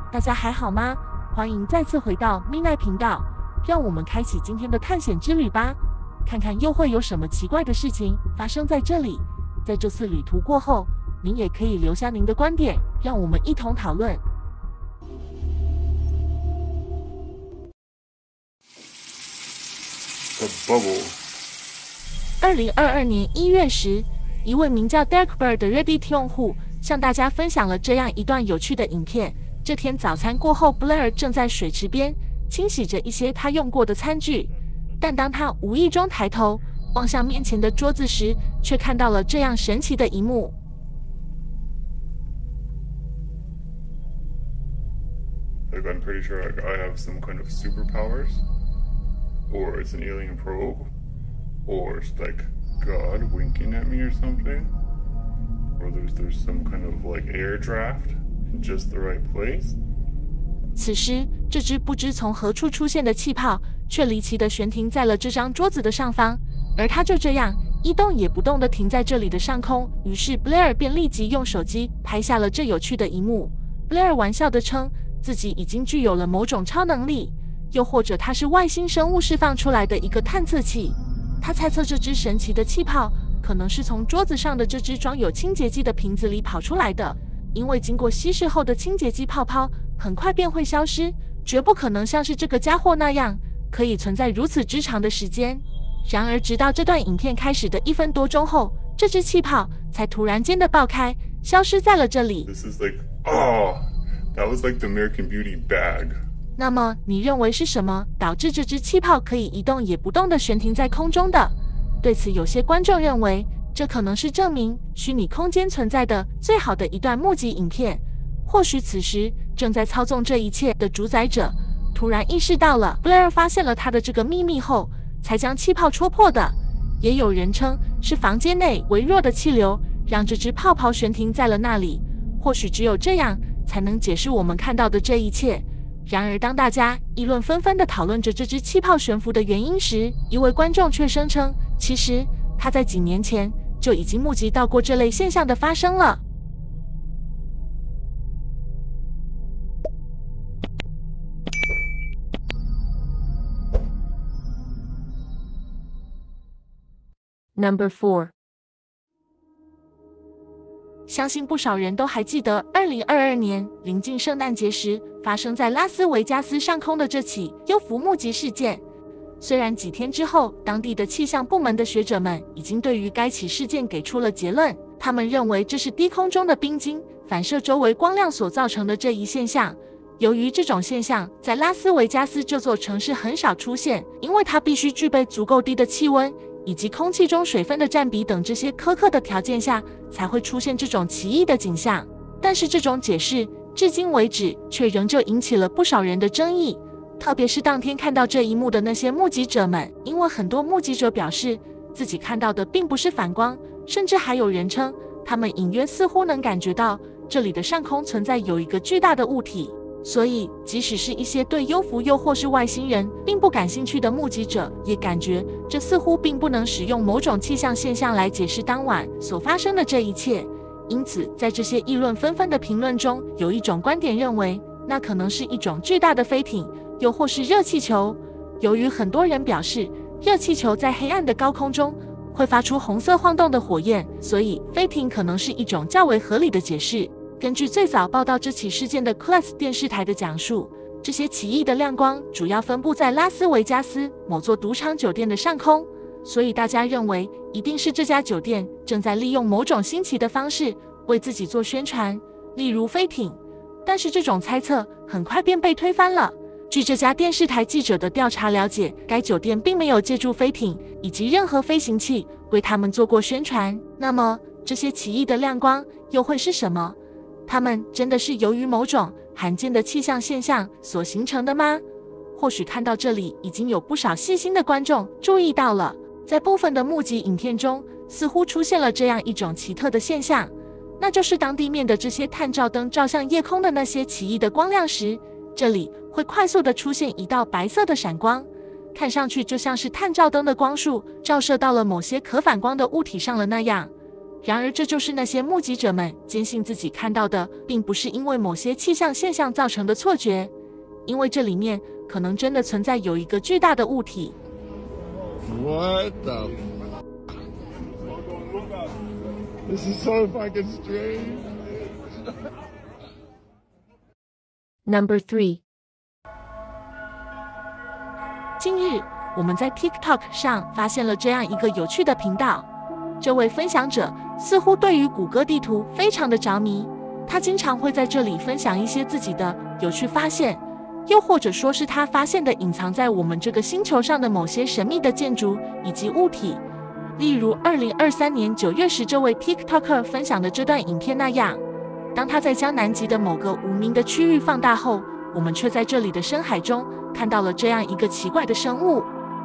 大家还好吗？欢迎再次回到 Midnight 频道，让我们开启今天的探险之旅吧，看看又会有什么奇怪的事情发生在这里。在这次旅途过后，您也可以留下您的观点，让我们一同讨论。 The Bubble。 2022年1月10，一位名叫 Darkbird 的 Reddit 用户向大家分享了这样一段有趣的影片。这天早餐过后 ，Blair 正在水池边清洗着一些他用过的餐具，但当他无意中抬头望向面前的桌子时，却看到了这样神奇的一幕。 Like I'm pretty sure like I have some kind of superpowers, or it's an alien probe, or it's like God winking at me or something, or there's some kind of like air draft in just the right place. 此时，这只不知从何处出现的气泡却离奇地悬停在了这张桌子的上方，而它就这样一动也不动地停在这里的上空。于是 Blair 便立即用手机拍下了这有趣的一幕。Blair 玩笑地称自己已经具有了某种超能力，又或者它是外星生物释放出来的一个探测器。他猜测这只神奇的气泡可能是从桌子上的这只装有清洁剂的瓶子里跑出来的，因为经过稀释后的清洁剂泡泡很快便会消失，绝不可能像是这个家伙那样可以存在如此之长的时间。然而直到这段影片开始的1分多钟后，这只气泡才突然间的爆开，消失在了这里。 This is like, oh, that was like the American Beauty bag. 那么你认为是什么导致这只气泡可以一动也不动地悬停在空中的？对此，有些观众认为这可能是证明虚拟空间存在的最好的一段目击影片。或许此时正在操纵这一切的主宰者突然意识到了 Blair 发现了他的这个秘密后，才将气泡戳破的。也有人称是房间内微弱的气流让这只泡泡悬停在了那里。或许只有这样才能解释我们看到的这一切。然而当大家议论纷纷地讨论着这只气泡悬浮的原因时，一位观众却声称，其实他在几年前就已经目击到过这类现象的发生了。Number 4， 相信不少人都还记得2022年临近圣诞节时发生在拉斯维加斯上空的这起幽浮目击事件。虽然几天之后，当地的气象部门的学者们已经对于该起事件给出了结论，他们认为这是低空中的冰晶反射周围光亮所造成的这一现象。由于这种现象在拉斯维加斯这座城市很少出现，因为它必须具备足够低的气温以及空气中水分的占比等这些苛刻的条件下，才会出现这种奇异的景象。但是这种解释至今为止却仍旧引起了不少人的争议，特别是当天看到这一幕的那些目击者们，因为很多目击者表示自己看到的并不是反光，甚至还有人称他们隐约似乎能感觉到这里的上空存在有一个巨大的物体。所以即使是一些对幽浮又或是外星人并不感兴趣的目击者，也感觉这似乎并不能使用某种气象现象来解释当晚所发生的这一切。因此在这些议论纷纷的评论中，有一种观点认为那可能是一种巨大的飞艇，又或是热气球。由于很多人表示热气球在黑暗的高空中会发出红色晃动的火焰，所以飞艇可能是一种较为合理的解释。根据最早报道这起事件的 Class 电视台的讲述，这些奇异的亮光主要分布在拉斯维加斯某座赌场酒店的上空，所以大家认为一定是这家酒店正在利用某种新奇的方式为自己做宣传，例如飞艇。但是这种猜测很快便被推翻了。据这家电视台记者的调查了解，该酒店并没有借助飞艇以及任何飞行器为他们做过宣传。那么这些奇异的亮光又会是什么？它们真的是由于某种罕见的气象现象所形成的吗？或许看到这里已经有不少细心的观众注意到了，在部分的目击影片中似乎出现了这样一种奇特的现象，那就是当地面的这些探照灯照向夜空的那些奇异的光亮时，这里会快速地出现一道白色的闪光，看上去就像是探照灯的光束照射到了某些可反光的物体上了那样。 然而，这就是那些目击者们坚信自己看到的，并不是因为某些气象现象造成的错觉，因为这里面可能真的存在有一个巨大的物体。 What the? This is so fucking strange. Number 3. 近日，我们在 TikTok 上发现了这样一个有趣的频道。这位分享者似乎对于谷歌地图非常的着迷，他经常会在这里分享一些自己的有趣发现，又或者说是他发现的隐藏在我们这个星球上的某些神秘的建筑以及物体。例如2023年9月时这位 TikToker 分享的这段影片那样，当他在将南极的某个无名的区域放大后，我们却在这里的深海中看到了这样一个奇怪的生物。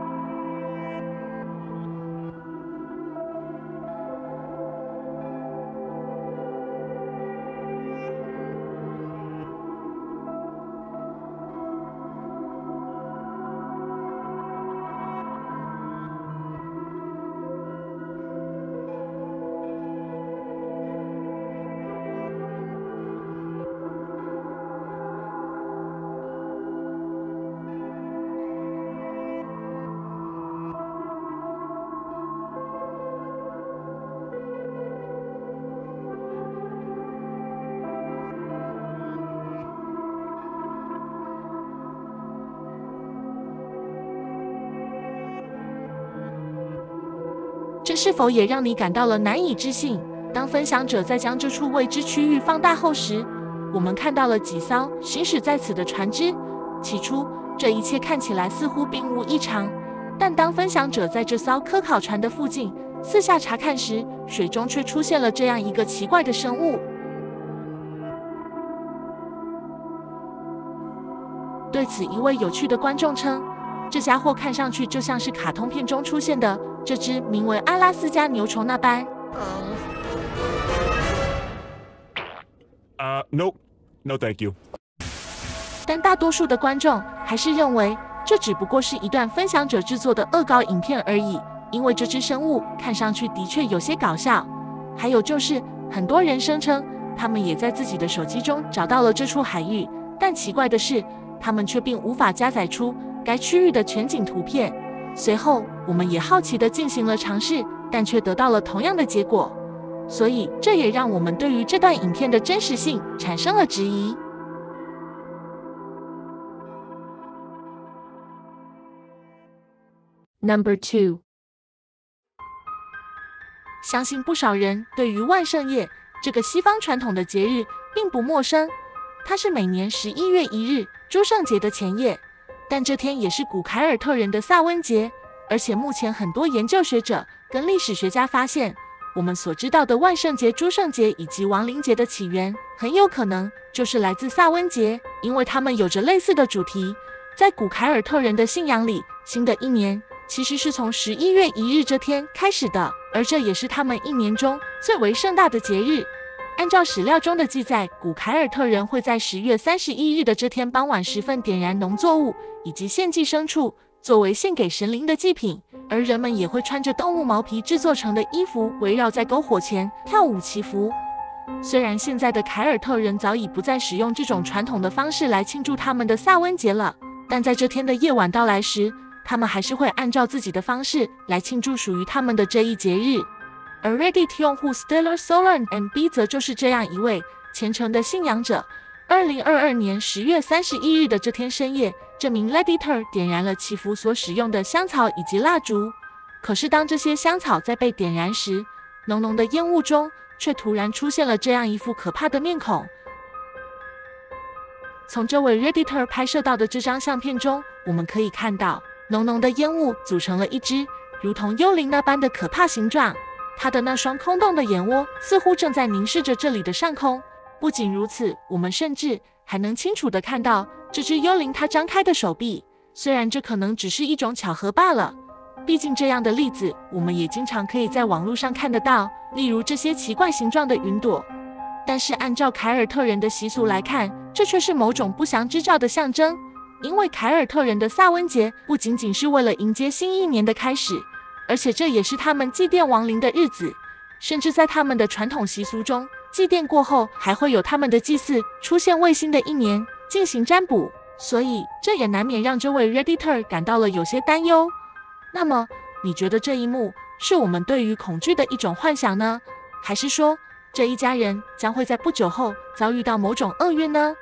这是否也让你感到了难以置信？当分享者在将这处未知区域放大后时，我们看到了几艘行驶在此的船只。起初，这一切看起来似乎并无异常，但当分享者在这艘科考船的附近四下查看时，水中却出现了这样一个奇怪的生物。对此，一位有趣的观众称，这家伙看上去就像是卡通片中出现的这只名为阿拉斯加牛虫那般。 Nope. No, thank you. 但大多数的观众还是认为这只不过是一段分享者制作的恶搞影片而已，因为这只生物看上去的确有些搞笑。还有就是，很多人声称他们也在自己的手机中找到了这处海域，但奇怪的是，他们却并无法加载出该区域的全景图片。随后，我们也好奇地进行了尝试，但却得到了同样的结果。所以，这也让我们对于这段影片的真实性产生了质疑。 Number 2. 相信不少人对于万圣夜这个西方传统的节日并不陌生，它是每年11月1日诸圣节的前夜，但这天也是古凯尔特人的萨温节。而且目前很多研究学者跟历史学家发现，我们所知道的万圣节、诸圣节以及亡灵节的起源，很有可能就是来自萨温节，因为它们有着类似的主题。在古凯尔特人的信仰里，新的一年其实是从11月1日这天开始的，而这也是他们一年中最为盛大的节日。按照史料中的记载，古凯尔特人会在10月31日的这天傍晚时分点燃农作物以及献祭牲畜，作为献给神灵的祭品，而人们也会穿着动物毛皮制作成的衣服，围绕在篝火前跳舞祈福。虽然现在的凯尔特人早已不再使用这种传统的方式来庆祝他们的萨温节了，但在这天的夜晚到来时，他们还是会按照自己的方式来庆祝属于他们的这一节日。而 Reddit 用户 Stellar Solar MB 则就是这样一位虔诚的信仰者。2022年10月31日的这天深夜，这名 Redditor 点燃了祈福所使用的香草以及蜡烛。可是当这些香草在被点燃时，浓浓的烟雾中却突然出现了这样一副可怕的面孔。从这位 Redditor 拍摄到的这张相片中，我们可以看到浓浓的烟雾组成了一只如同幽灵那般的可怕形状。它的那双空洞的眼窝似乎正在凝视着这里的上空。不仅如此，我们甚至还能清楚地看到这只幽灵它张开的手臂。虽然这可能只是一种巧合罢了，毕竟这样的例子我们也经常可以在网络上看得到，例如这些奇怪形状的云朵。但是按照凯尔特人的习俗来看，这却是某种不祥之兆的象征，因为凯尔特人的萨温节不仅仅是为了迎接新一年的开始，而且这也是他们祭奠亡灵的日子。 甚至在他们的传统习俗中，祭奠过后还会有他们的祭祀出现卫星的一年进行占卜，所以这也难免让这位 Redditor 感到了有些担忧。那么，你觉得这一幕是我们对于恐惧的一种幻想呢？还是说这一家人将会在不久后遭遇到某种厄运呢？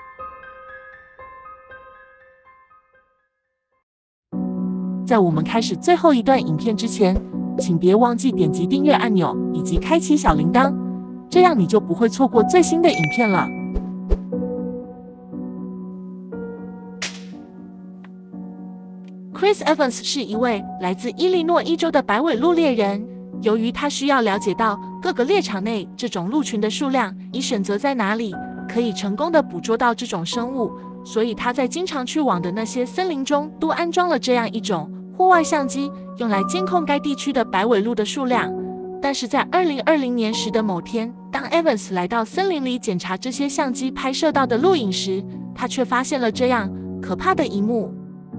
在我们开始最后一段影片之前，请别忘记点击订阅按钮以及开启小铃铛，这样你就不会错过最新的影片了。Chris Evans 是一位来自伊利诺伊州的白尾鹿猎人。由于他需要了解到各个猎场内这种鹿群的数量，以选择在哪里可以成功的捕捉到这种生物，所以他在经常去往的那些森林中都安装了这样一种户外相机，用来监控该地区的白尾鹿的数量。但是在2020年时的某天，当 Evans 来到森林里检查这些相机拍摄到的录影时，他却发现了这样可怕的一幕。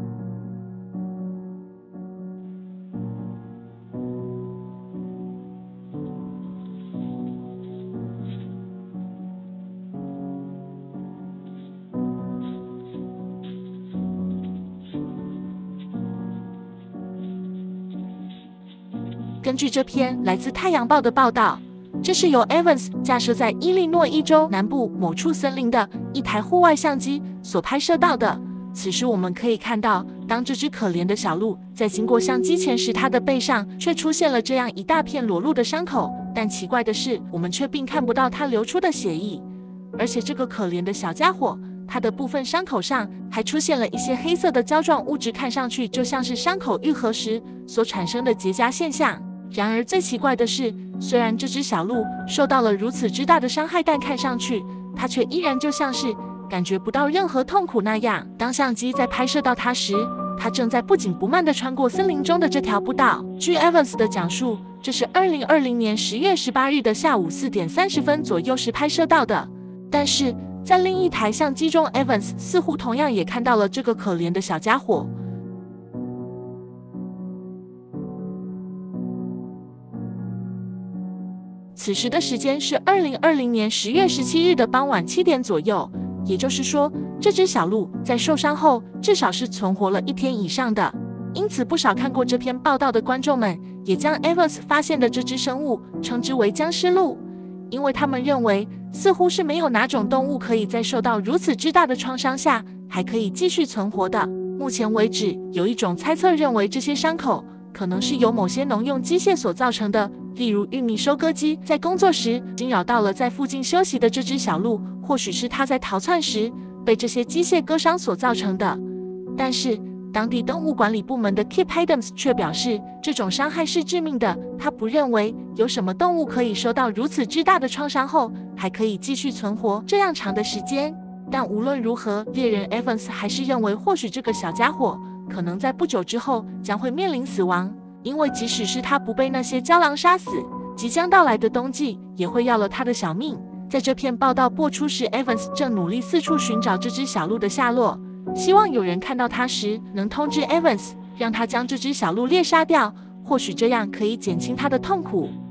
根据这篇来自《太阳报》的报道，这是由 Evans 架设在伊利诺伊州南部某处森林的一台户外相机所拍摄到的。此时我们可以看到，当这只可怜的小鹿在经过相机前时，它的背上却出现了这样一大片裸露的伤口。但奇怪的是，我们却并看不到它流出的血液，而且这个可怜的小家伙，它的部分伤口上还出现了一些黑色的胶状物质，看上去就像是伤口愈合时所产生的结痂现象。然而最奇怪的是，虽然这只小鹿受到了如此之大的伤害，但看上去它却依然就像是感觉不到任何痛苦那样。当相机在拍摄到它时，它正在不紧不慢地穿过森林中的这条步道。据 Evans 的讲述，这是2020年10月18日的下午4点30分左右时拍摄到的。但是在另一台相机中， Evans 似乎同样也看到了这个可怜的小家伙。此时的时间是2020年10月17日的傍晚7点左右，也就是说，这只小鹿在受伤后至少是存活了1天以上的。因此，不少看过这篇报道的观众们也将 Evans 发现的这只生物称之为僵尸鹿，因为他们认为似乎是没有哪种动物可以在受到如此之大的创伤下还可以继续存活的。目前为止，有一种猜测认为这些伤口可能是由某些农用机械所造成的，例如玉米收割机在工作时惊扰到了在附近休息的这只小鹿，或许是它在逃窜时被这些机械割伤所造成的。但是当地动物管理部门的 Kip Adams 却表示，这种伤害是致命的。他不认为有什么动物可以受到如此之大的创伤后还可以继续存活这样长的时间。但无论如何，猎人 Evans 还是认为，或许这个小家伙可能在不久之后将会面临死亡，因为即使是他不被那些郊狼杀死，即将到来的冬季也会要了他的小命。在这篇报道播出时， Evans 正努力四处寻找这只小鹿的下落，希望有人看到他时能通知 Evans， 让他将这只小鹿猎杀掉，或许这样可以减轻他的痛苦。